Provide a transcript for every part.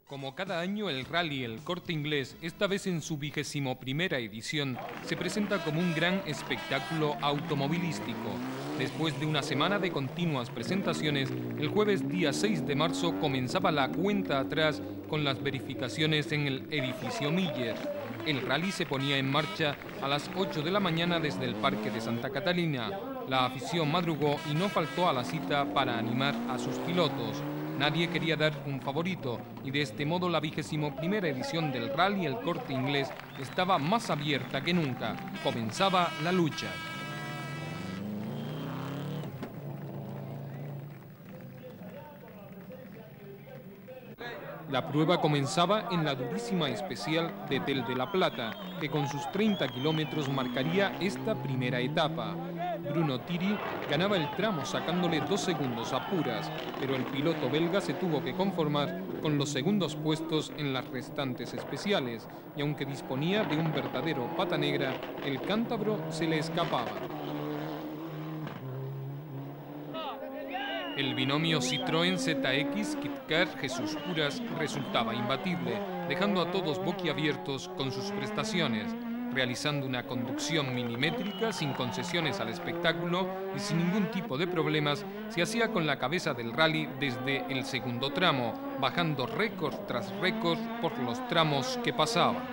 Como cada año, el Rally El Corte Inglés, esta vez en su 21ª edición, se presenta como un gran espectáculo automovilístico. Después de una semana de continuas presentaciones, el jueves día 6 de marzo comenzaba la cuenta atrás con las verificaciones en el edificio Miller. El rally se ponía en marcha a las 8 de la mañana desde el Parque de Santa Catalina. La afición madrugó y no faltó a la cita para animar a sus pilotos. Nadie quería dar un favorito y de este modo la 21ª edición del Rally El Corte Inglés estaba más abierta que nunca. Comenzaba la lucha. La prueba comenzaba en la durísima especial de Tel de la Plata, que con sus 30 kilómetros marcaría esta primera etapa. Bruno Thierry ganaba el tramo sacándole 2 segundos a Puras, pero el piloto belga se tuvo que conformar con los segundos puestos en las restantes especiales, y aunque disponía de un verdadero pata negra, el cántabro se le escapaba. El binomio Citroën ZX Kitcar Jesús Puras resultaba imbatible, dejando a todos boquiabiertos con sus prestaciones, realizando una conducción milimétrica sin concesiones al espectáculo y sin ningún tipo de problemas. Se hacía con la cabeza del rally desde el segundo tramo, bajando récord tras récord por los tramos que pasaba.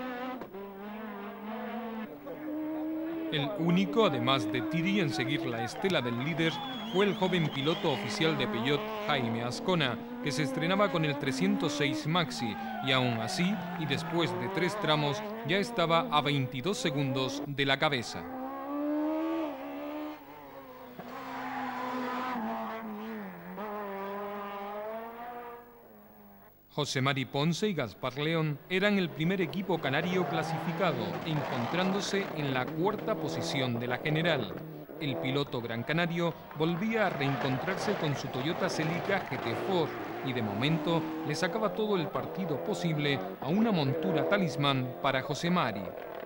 El único, además de Thierry, en seguir la estela del líder fue el joven piloto oficial de Peugeot, Jaime Azcona, que se estrenaba con el 306 Maxi y aún así, y después de 3 tramos, ya estaba a 22 segundos de la cabeza. José Mari Ponce y Gaspar León eran el primer equipo canario clasificado, encontrándose en la 4ª posición de la general. El piloto gran canario volvía a reencontrarse con su Toyota Celica GT Ford y de momento le sacaba todo el partido posible a una montura talismán para José Mari.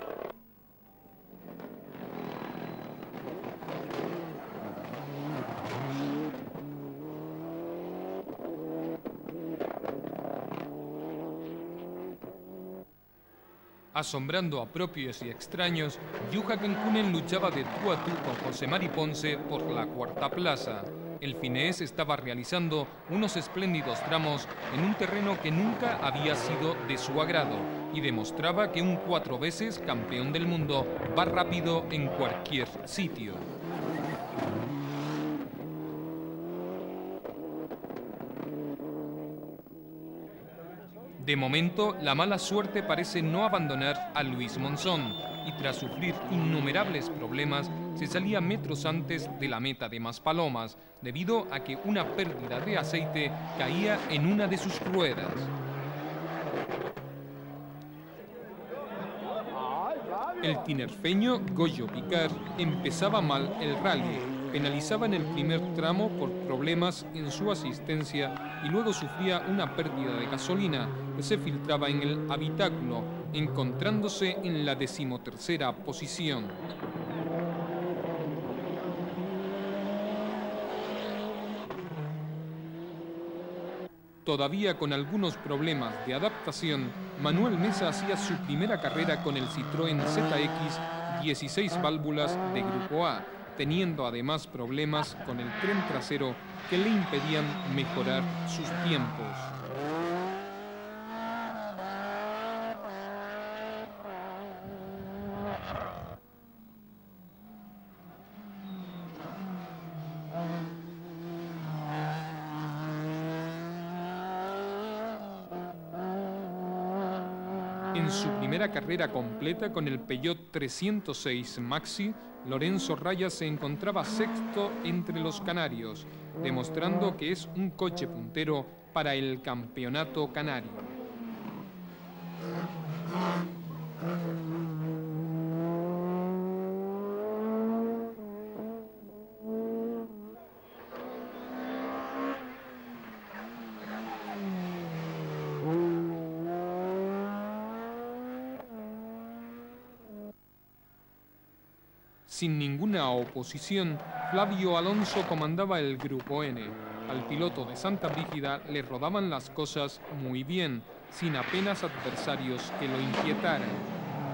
Asombrando a propios y extraños, Juha Kekkonen luchaba de tú a tú con José Mari Ponce por la 4ª plaza. El finés estaba realizando unos espléndidos tramos en un terreno que nunca había sido de su agrado y demostraba que un 4 veces campeón del mundo va rápido en cualquier sitio. De momento, la mala suerte parece no abandonar a Luis Monzón y tras sufrir innumerables problemas, se salía metros antes de la meta de Maspalomas debido a que una pérdida de aceite caía en una de sus ruedas. El tinerfeño Goyo Picard empezaba mal el rally. Penalizaba en el primer tramo por problemas en su asistencia y luego sufría una pérdida de gasolina que se filtraba en el habitáculo, encontrándose en la 13ª posición. Todavía con algunos problemas de adaptación, Manuel Mesa hacía su primera carrera con el Citroën ZX 16 válvulas de Grupo A, teniendo además problemas con el tren trasero que le impedían mejorar sus tiempos. En su primera carrera completa con el Peugeot 306 Maxi, Lorenzo Raya se encontraba sexto entre los canarios, demostrando que es un coche puntero para el campeonato canario. Sin ninguna oposición, Flavio Alonso comandaba el Grupo N. Al piloto de Santa Brígida le rodaban las cosas muy bien, sin apenas adversarios que lo inquietaran.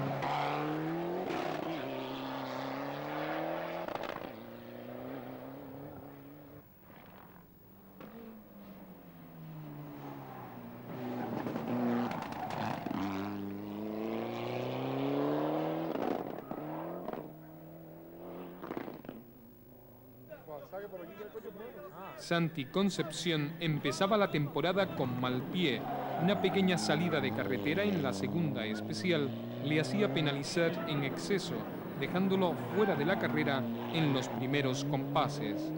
Santi Concepción empezaba la temporada con mal pie. Una pequeña salida de carretera en la segunda especial le hacía penalizar en exceso, dejándolo fuera de la carrera en los primeros compases.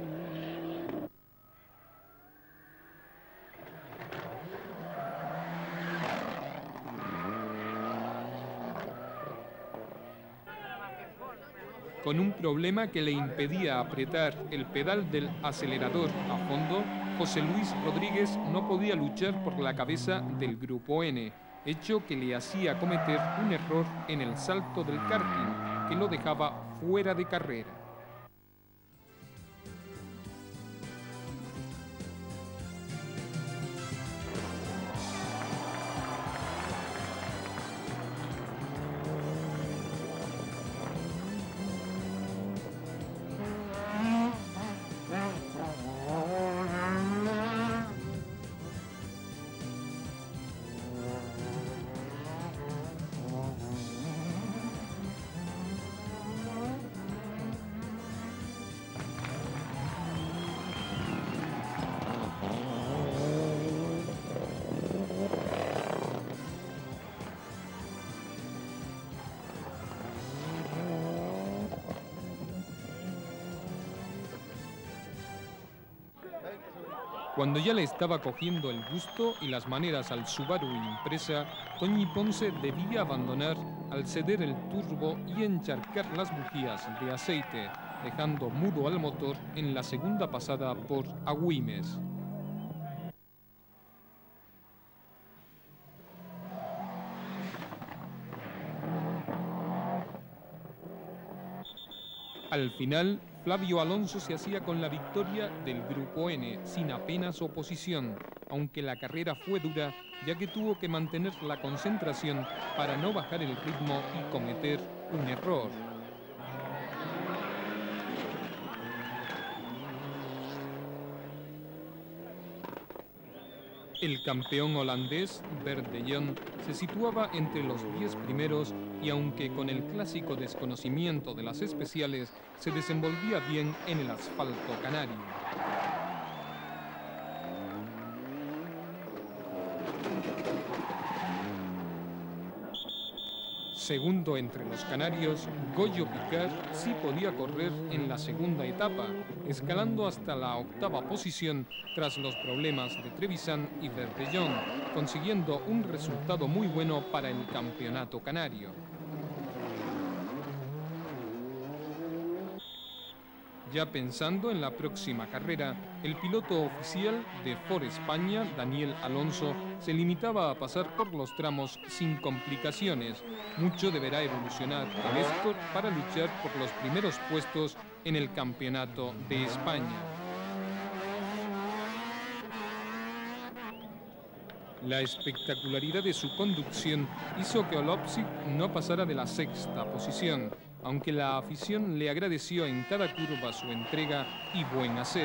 Con un problema que le impedía apretar el pedal del acelerador a fondo, José Luis Rodríguez no podía luchar por la cabeza del Grupo N, hecho que le hacía cometer un error en el salto del karting, que lo dejaba fuera de carrera. Cuando ya le estaba cogiendo el gusto y las maneras al Subaru Impreza, Toñi Ponce debía abandonar al ceder el turbo y encharcar las bujías de aceite, dejando mudo al motor en la segunda pasada por Agüimes. Al final, Flavio Alonso se hacía con la victoria del Grupo N, sin apenas oposición, aunque la carrera fue dura, ya que tuvo que mantener la concentración para no bajar el ritmo y cometer un error. El campeón holandés, Bert de Jong, se situaba entre los 10 primeros y aunque con el clásico desconocimiento de las especiales, se desenvolvía bien en el asfalto canario. Segundo entre los canarios, Goyo Picard sí podía correr en la segunda etapa, escalando hasta la octava posición tras los problemas de Trevisan y Bert de Jong, consiguiendo un resultado muy bueno para el campeonato canario. Ya pensando en la próxima carrera, el piloto oficial de Ford España, Daniel Alonso, se limitaba a pasar por los tramos sin complicaciones. Mucho deberá evolucionar el Escort para luchar por los primeros puestos en el Campeonato de España. La espectacularidad de su conducción hizo que Olopsic no pasara de la sexta posición, aunque la afición le agradeció en cada curva su entrega y buen hacer.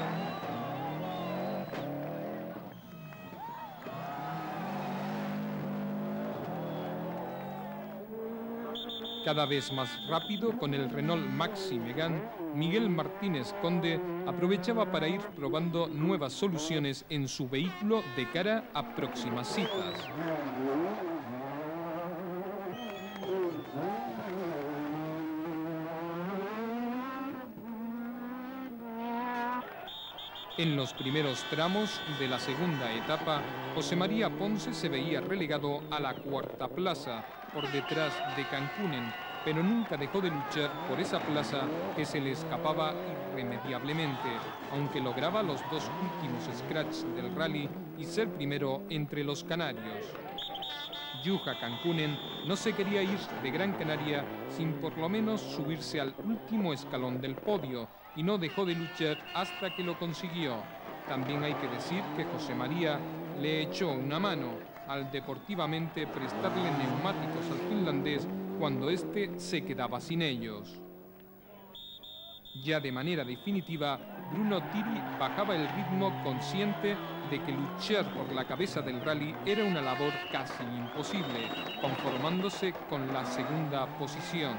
Cada vez más rápido con el Renault Maxi Megane, Miguel Martínez Conde aprovechaba para ir probando nuevas soluciones en su vehículo de cara a próximas citas. En los primeros tramos de la segunda etapa, José María Ponce se veía relegado a la cuarta plaza, por detrás de Cancunen, pero nunca dejó de luchar por esa plaza que se le escapaba irremediablemente, aunque lograba los dos últimos scratch del rally y ser primero entre los canarios. Juha Cancunen no se quería ir de Gran Canaria sin por lo menos subirse al último escalón del podio y no dejó de luchar hasta que lo consiguió. También hay que decir que José María le echó una mano. al deportivamente prestarle neumáticos al finlandés cuando éste se quedaba sin ellos. Ya de manera definitiva, Bruno Tiri bajaba el ritmo consciente de que luchar por la cabeza del rally era una labor casi imposible, conformándose con la segunda posición.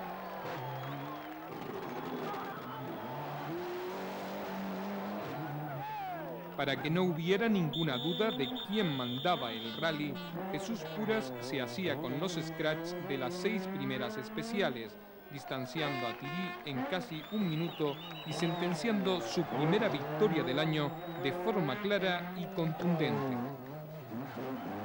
Para que no hubiera ninguna duda de quién mandaba el rally, Jesús Puras se hacía con los scratch de las 6 primeras especiales, distanciando a Tiri en casi un minuto y sentenciando su primera victoria del año de forma clara y contundente.